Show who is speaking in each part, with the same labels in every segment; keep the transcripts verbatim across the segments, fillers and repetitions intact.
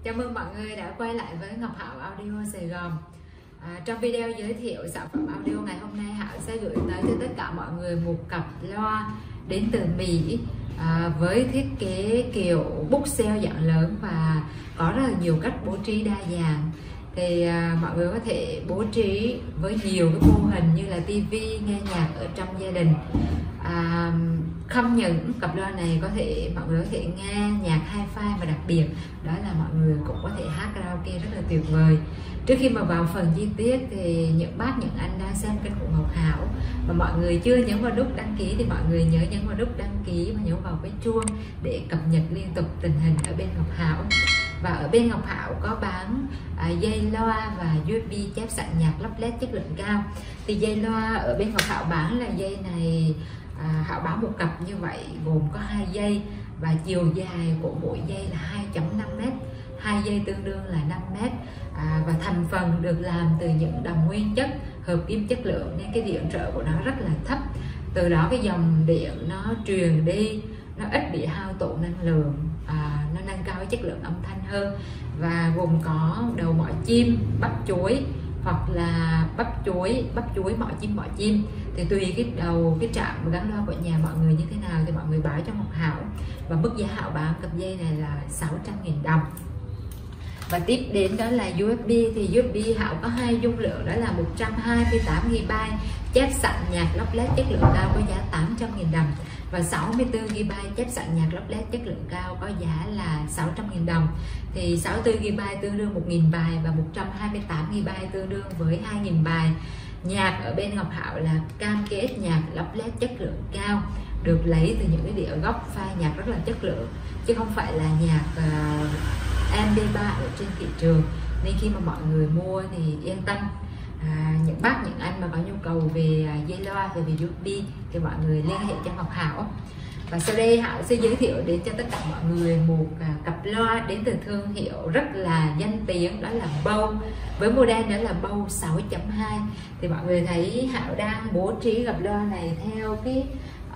Speaker 1: Chào mừng mọi người đã quay lại với Ngọc Hảo Audio Sài Gòn. à, Trong video giới thiệu sản phẩm audio ngày hôm nay, Hảo sẽ gửi tới cho tất cả mọi người một cặp loa đến từ Mỹ à, với thiết kế kiểu bookshelf dạng lớn và có rất là nhiều cách bố trí đa dạng. Thì à, mọi người có thể bố trí với nhiều cái mô hình như là tivi, nghe nhạc ở trong gia đình. À, không những cặp loa này có thể mọi người có thể nghe nhạc hi-fi, và đặc biệt đó là mọi người cũng có thể hát karaoke rất là tuyệt vời. Trước khi mà vào phần chi tiết thì những bác, những anh đang xem kênh của Ngọc Hảo và mọi người chưa nhấn vào nút đăng ký thì mọi người nhớ nhấn vào nút đăng ký và nhấn vào cái chuông để cập nhật liên tục tình hình ở bên Ngọc Hảo. Và ở bên Ngọc Hảo có bán à, dây loa và u ét bê chép sẵn nhạc lắp led chất lượng cao. Thì dây loa ở bên Ngọc Hảo bán là dây này, à, Hảo bán một cặp như vậy gồm có hai dây và chiều dài của mỗi dây là hai phẩy năm mét, hai dây tương đương là năm mét. À, và thành phần được làm từ những đồng nguyên chất, hợp kim chất lượng nên cái điện trở của nó rất là thấp. Từ đó cái dòng điện nó truyền đi, nó ít bị hao tổn năng lượng, à, nó nâng cao cái chất lượng âm thanh hơn. Và gồm có đầu mỏ chim, bắp chuối hoặc là bắp chuối, bắp chuối, mỏ chim, mỏ chim. Thì tùy cái đầu, cái trạm gắn loa của nhà mọi người như thế nào thì mọi người báo cho Ngọc Hảo. Và mức giá Hảo bán cặp dây này là sáu trăm nghìn đồng. Và tiếp đến đó là u ét bê. Thì u ét bê Hảo có hai dung lượng, đó là một trăm hai mươi tám gi ga bai chép sẵn nhạc lắp led chất lượng cao có giá tám trăm nghìn đồng, và sáu mươi tư gi ga bai chép sẵn nhạc lắp led chất lượng cao có giá là sáu trăm nghìn đồng. Thì sáu mươi tư gi ga bai tương đương một nghìn bài và một trăm hai mươi tám gi ga bai tương đương với hai nghìn bài. Nhạc ở bên Ngọc Hảo là cam kết nhạc lắp led chất lượng cao, được lấy từ những cái đĩa gốc pha nhạc rất là chất lượng, chứ không phải là nhạc uh, em pê ba ở trên thị trường. Nên khi mà mọi người mua thì yên tâm. À, những bác, những anh mà có nhu cầu về dây loa và về u ét bê thì mọi người liên hệ cho Ngọc Hảo. Và sau đây Hảo sẽ giới thiệu đến cho tất cả mọi người một à, cặp loa đến từ thương hiệu rất là danh tiếng, đó là Bose, với model đó là Bose sáu chấm hai. Thì mọi người thấy Hảo đang bố trí cặp loa này theo cái,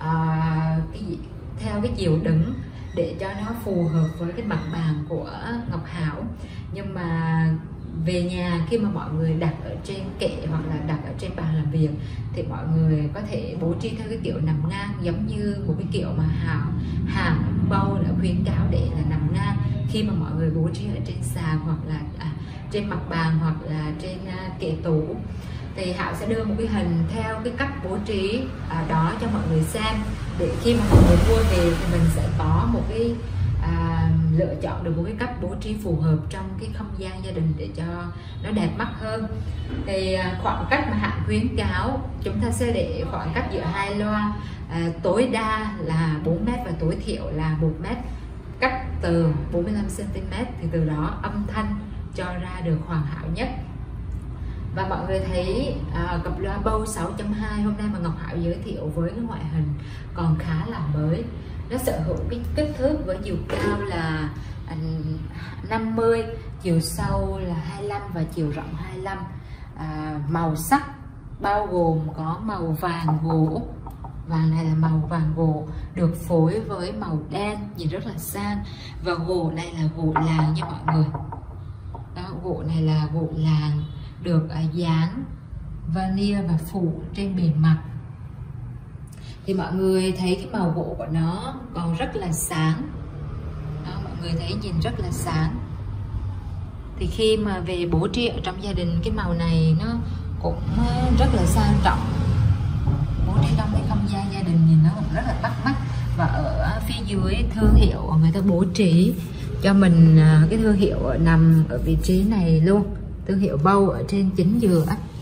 Speaker 1: à, cái theo cái chiều đứng để cho nó phù hợp với cái mặt bàn của Ngọc Hảo. Nhưng mà về nhà khi mà mọi người đặt ở trên kệ hoặc là đặt ở trên bàn làm việc thì mọi người có thể bố trí theo cái kiểu nằm ngang, giống như một cái kiểu mà Hảo hàng Bose đã khuyến cáo để là nằm ngang khi mà mọi người bố trí ở trên sàn hoặc là à, trên mặt bàn hoặc là trên uh, kệ tủ. Thì Hảo sẽ đưa một cái hình theo cái cách bố trí à, đó cho mọi người xem, để khi mà mọi người mua về thì mình sẽ có một cái à, lựa chọn được một cái cách bố trí phù hợp trong cái không gian gia đình để cho nó đẹp mắt hơn. Thì à, khoảng cách mà Hảo khuyến cáo chúng ta sẽ để khoảng cách giữa hai loa à, tối đa là bốn mét và tối thiểu là một mét, cách từ bốn mươi lăm xăng ti mét, thì từ đó âm thanh cho ra được hoàn hảo nhất. Và mọi người thấy à, cặp loa Bose sáu chấm hai hôm nay mà Ngọc Hảo giới thiệu với cái ngoại hình còn khá là mới. Nó sở hữu cái kích thước với chiều cao là năm mươi, chiều sâu là hai mươi lăm và chiều rộng hai mươi lăm. à, Màu sắc bao gồm có màu vàng gỗ, vàng này là màu vàng gỗ được phối với màu đen nhìn rất là sang, và gỗ này là gỗ làng nha mọi người. Đó, gỗ này là gỗ làng được uh, dán vania và phủ trên bề mặt. Thì mọi người thấy cái màu gỗ của nó còn rất là sáng. Đó, mọi người thấy nhìn rất là sáng. Thì khi mà về bố trí ở trong gia đình, cái màu này nó cũng rất là sang trọng, bố trí trong cái không gian gia đình nhìn nó cũng rất là bắt mắt. Và ở phía dưới thương hiệu người ta bố trí cho mình uh, cái thương hiệu nằm ở vị trí này luôn, thương hiệu Bose ở trên chính giữa.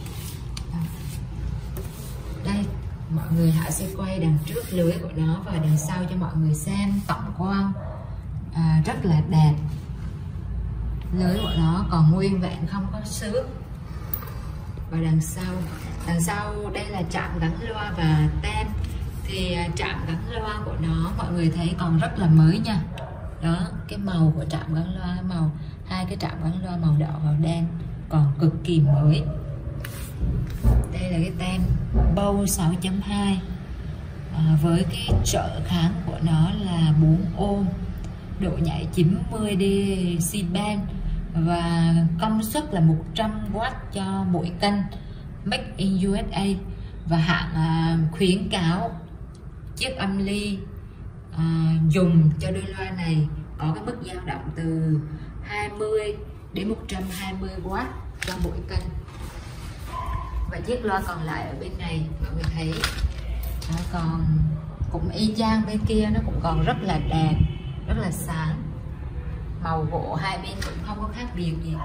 Speaker 1: Đây, mọi người Hạ sẽ quay đằng trước lưới của nó và đằng sau cho mọi người xem tổng quan. À, rất là đẹp. Lưới của nó còn nguyên vẹn, không có xước. Và đằng sau, đằng sau đây là trạm gắn loa và tem. Thì trạm gắn loa của nó mọi người thấy còn rất là mới nha. Đó, cái màu của trạm gắn loa, màu hai cái trạm gắn loa màu đỏ và đen còn cực kỳ mới. Đây là cái tem Bose sáu chấm hai à, với cái trở kháng của nó là bốn ôm. độ nhảy chín mươi decibel và công suất là một trăm oát cho mỗi kênh, Made in u ét a. Và hãng à, khuyến cáo chiếc âm ly à, dùng cho đôi loa này có cái mức dao động từ hai mươi đến một trăm hai mươi oát cho mỗi kênh. Và chiếc loa còn lại ở bên này mọi người thấy nó còn cũng y chang bên kia, nó cũng còn rất là đẹp, rất là sáng, màu gỗ hai bên cũng không có khác biệt gì.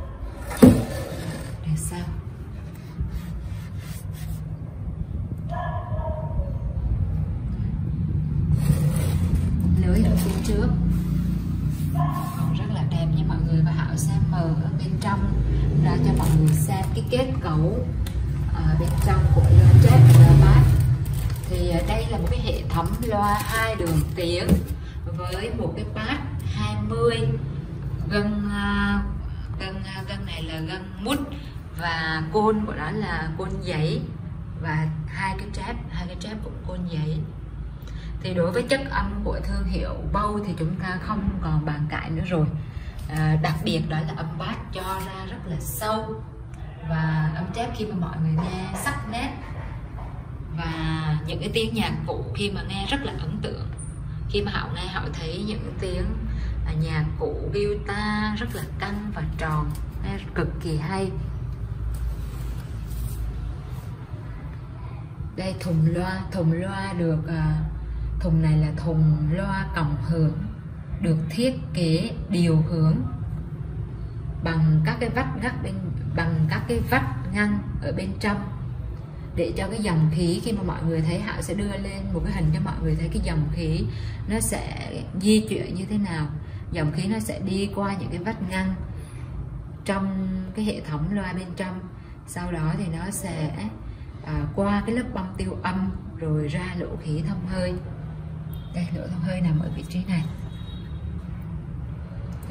Speaker 1: Để sao lưới ở phía trước còn rất là đẹp nha mọi người. Và Hảo sẽ mở ở bên trong ra cho mọi người xem cái kết cấu ở bên trong của loa Trap và loa Bass. Thì đây là một cái hệ thống loa hai đường tiếng với một cái bass hai mươi, gân gân gân này là gân mút và côn của nó là côn giấy, và hai cái trap hai cái trap cũng côn giấy. Thì đối với chất âm của thương hiệu Bose thì chúng ta không còn bàn cãi nữa rồi. À, đặc biệt đó là âm bass cho ra rất là sâu, và âm trap khi mà mọi người nghe sắc nét, và những cái tiếng nhạc cụ khi mà nghe rất là ấn tượng. Khi mà Hảo nghe, Hảo thấy những tiếng nhạc cụ guitar rất là căng và tròn, nghe cực kỳ hay. Đây thùng loa, thùng loa được thùng này là thùng loa cộng hưởng, được thiết kế điều hướng bằng các cái vách gác bên bằng các cái vách ngăn ở bên trong, để cho cái dòng khí, khi mà mọi người thấy, Hảo sẽ đưa lên một cái hình cho mọi người thấy cái dòng khí nó sẽ di chuyển như thế nào. Dòng khí nó sẽ đi qua những cái vách ngăn trong cái hệ thống loa bên trong, sau đó thì nó sẽ à, qua cái lớp băng tiêu âm rồi ra lỗ khí thông hơi. Đây, lỗ thông hơi nằm ở vị trí này. Đó.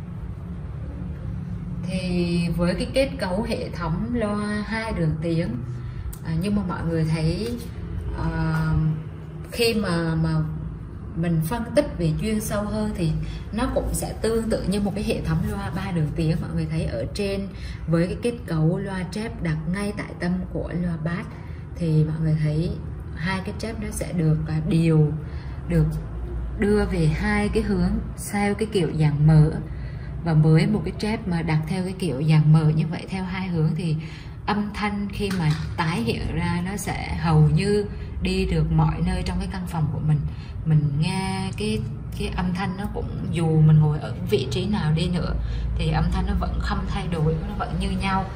Speaker 1: Thì với cái kết cấu hệ thống loa hai đường tiếng, à, nhưng mà mọi người thấy à, khi mà mà mình phân tích về chuyên sâu hơn thì nó cũng sẽ tương tự như một cái hệ thống loa ba đường tiếng. Mọi người thấy ở trên với cái kết cấu loa trap đặt ngay tại tâm của loa bass, thì mọi người thấy hai cái trap nó sẽ được điều được đưa về hai cái hướng theo cái kiểu dàn mở. Và với một cái trap mà đặt theo cái kiểu dàn mở như vậy theo hai hướng thì âm thanh khi mà tái hiện ra nó sẽ hầu như đi được mọi nơi trong cái căn phòng của mình. Mình nghe cái cái âm thanh nó cũng, dù mình ngồi ở vị trí nào đi nữa thì âm thanh nó vẫn không thay đổi, nó vẫn như nhau.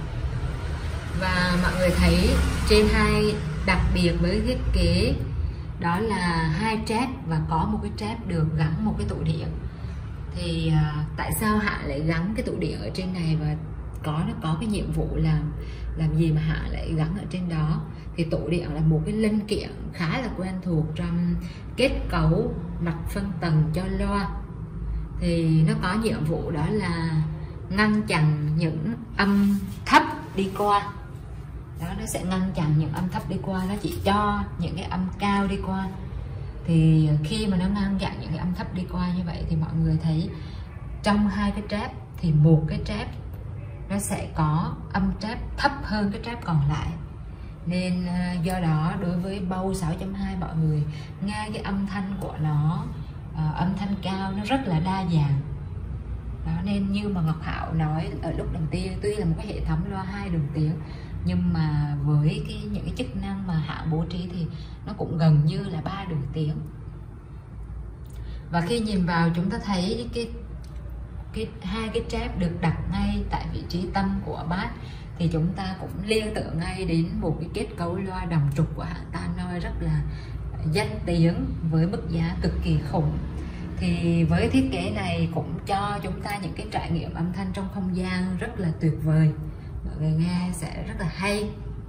Speaker 1: Và mọi người thấy trên hai, đặc biệt với thiết kế đó là hai trap và có một cái trap được gắn một cái tụ điện. Thì à, tại sao Hạ lại gắn cái tụ điện ở trên này, và có nó có cái nhiệm vụ làm làm gì mà Hạ lại gắn ở trên đó? Thì tụ điện là một cái linh kiện khá là quen thuộc trong kết cấu mặt phân tầng cho loa. Thì nó có nhiệm vụ đó là ngăn chặn những âm thấp đi qua. Đó, nó sẽ ngăn chặn những âm thấp đi qua, nó chỉ cho những cái âm cao đi qua. Thì khi mà nó ngăn chặn những cái âm thấp đi qua như vậy thì mọi người thấy trong hai cái trap thì một cái trap nó sẽ có âm trap thấp hơn cái trap còn lại. Nên do đó đối với Bose sáu chấm hai mọi người nghe cái âm thanh của nó, uh, âm thanh cao nó rất là đa dạng. Đó, nên như mà Ngọc Hảo nói ở lúc đầu tiên, tuy là một cái hệ thống loa hai đường tiếng nhưng mà với cái những cái chức năng mà Hảo bố trí thì nó cũng gần như là ba đường tiếng. Và khi nhìn vào chúng ta thấy cái cái hai cái trap được đặt ngay tại vị trí tâm của bass, thì chúng ta cũng liên tưởng ngay đến một cái kết cấu loa đồng trục của hãng Tannoy rất là danh tiếng với mức giá cực kỳ khủng. Thì với thiết kế này cũng cho chúng ta những cái trải nghiệm âm thanh trong không gian rất là tuyệt vời, mọi người nghe sẽ rất là hay.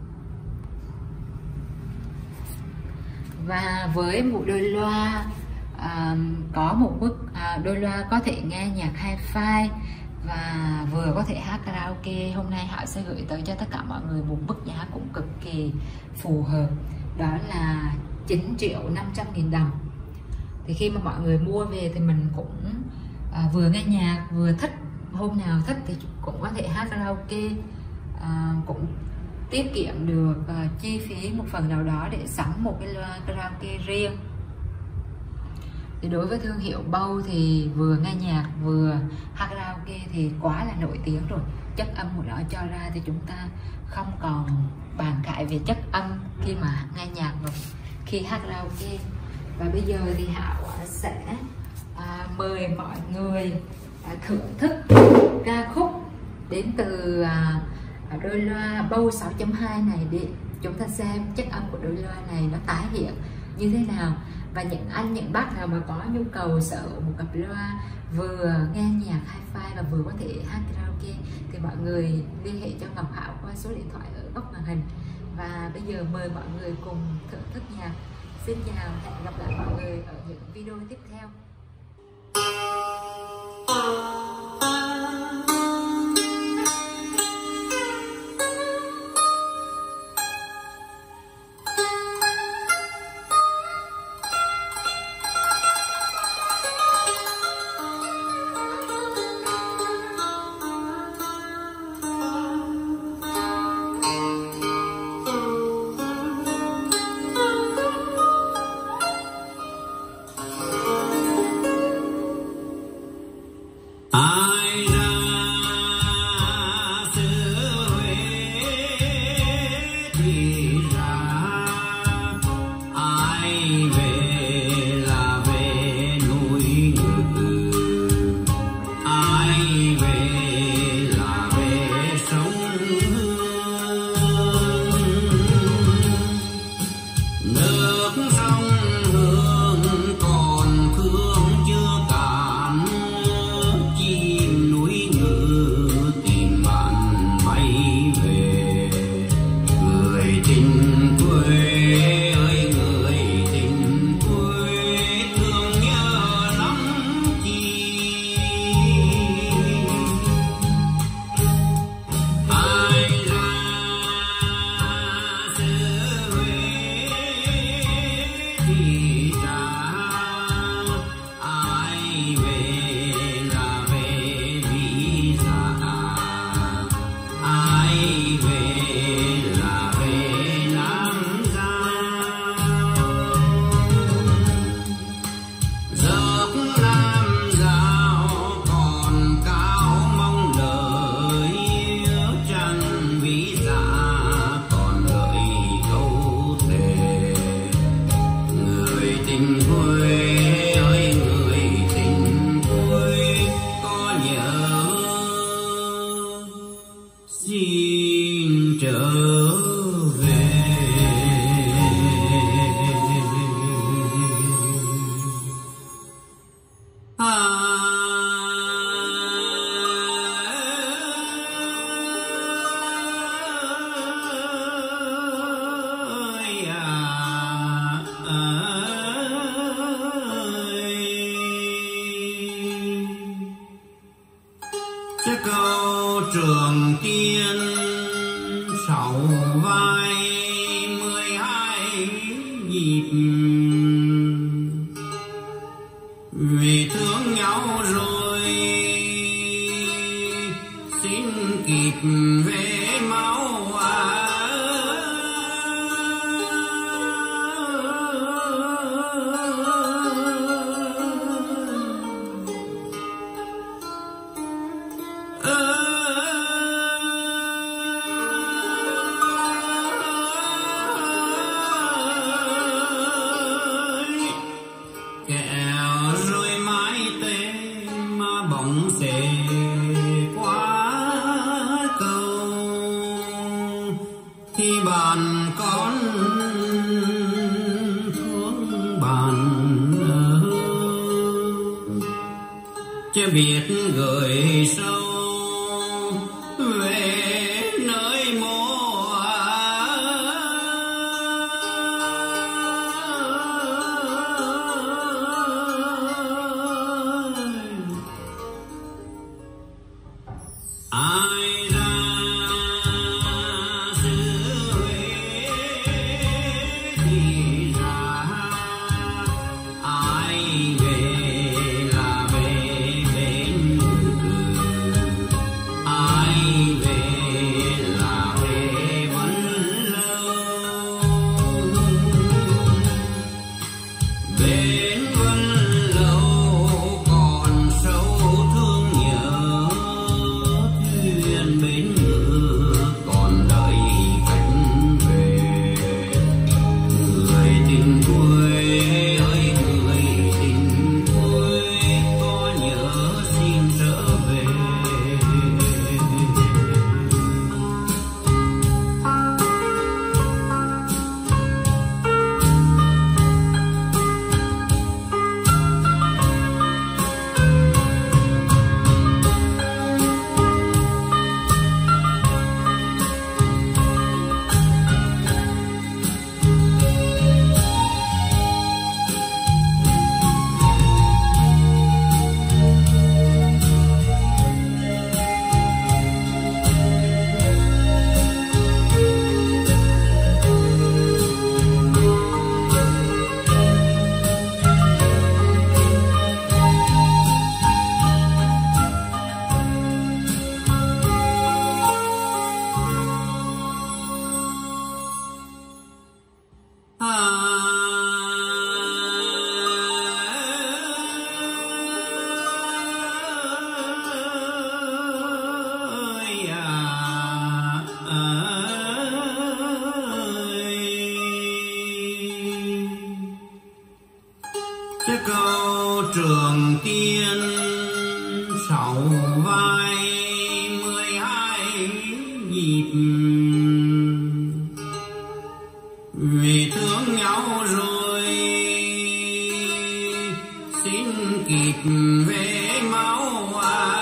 Speaker 1: Và với một đôi loa à, có một mức à, đôi loa có thể nghe nhạc hi-fi và vừa có thể hát karaoke, hôm nay Hảo sẽ gửi tới cho tất cả mọi người một mức giá cũng cực kỳ phù hợp, đó là chín triệu năm trăm nghìn đồng. Thì khi mà mọi người mua về thì mình cũng à, vừa nghe nhạc vừa thích, hôm nào thích thì cũng có thể hát karaoke, à, cũng tiết kiệm được à, chi phí một phần nào đó để sắm một cái loa karaoke riêng. Thì đối với thương hiệu Bose thì vừa nghe nhạc vừa hát karaoke thì quá là nổi tiếng rồi. Chất âm của nó cho ra thì chúng ta không còn bàn cãi về chất âm khi mà nghe nhạc rồi, khi hát karaoke. Và bây giờ thì Hảo sẽ à, mời mọi người à, thưởng thức ca khúc đến từ à, đôi loa Bose sáu chấm hai này, để chúng ta xem chất âm của đôi loa này nó tái hiện như thế nào. Và những anh, những bác nào mà có nhu cầu sở hữu một cặp loa vừa nghe nhạc hi-fi và vừa có thể hát karaoke thì mọi người liên hệ cho Ngọc Hảo qua số điện thoại ở góc màn hình. Và bây giờ mời mọi người cùng thưởng thức nhạc. Xin chào, hẹn gặp lại mọi người ở những video tiếp theo.
Speaker 2: Ai ra xứ Huế thì ra, ai về là về núi Ngự, ai về là về sông Hương. Nước sông Hương còn thương chưa cạn, chim núi Ngự tìm bạn bay về. Người tình quê ơi người tình quê, thương nhớ lắm chi. Ai ra xứ Huế thì ra, ai về là về Ví Dặm, ai về là về Nam Giang. Dốc Nam Giao còn cao mong đợi, trăng Ví Dặm còn đợi câu thề. Người tình quê ơi người tình quê, có nhớ xin trở về. Ai à, chiếc câu Trường Tiên sáu vai mười hai nhịp, vì thương nhau rồi xin kịp về máu à. Kẹo rồi mái tê mà bóng xề qua cầu, khi bạn con thương bạn chưa biết gửi sâu về nơi mộ. Ai ra xứ Huế thì ra, ai sáu vai mười hai nhịp, vì thương nhau rồi xin kịp về máu à.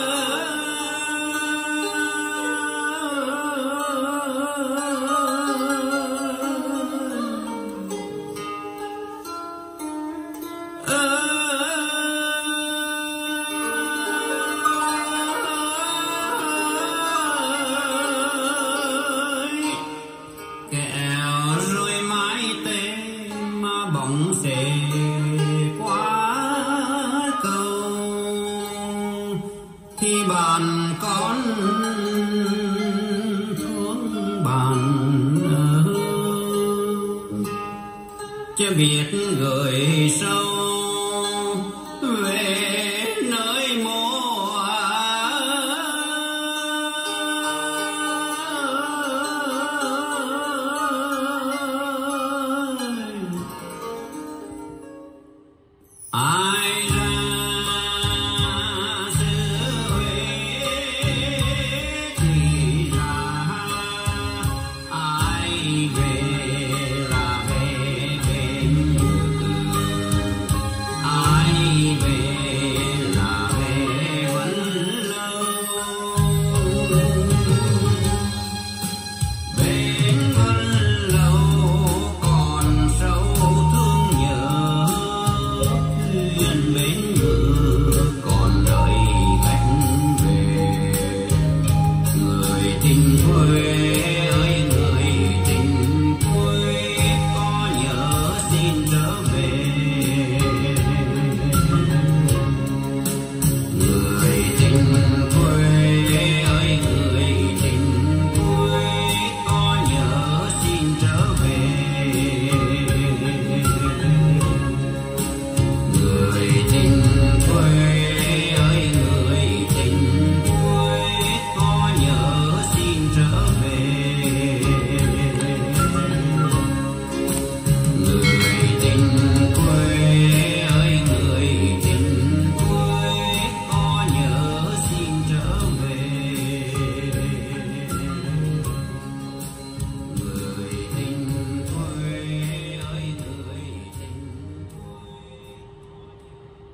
Speaker 2: Bỗng sẽ quá cầu thì bạn con thương bạn chưa biết gửi sâu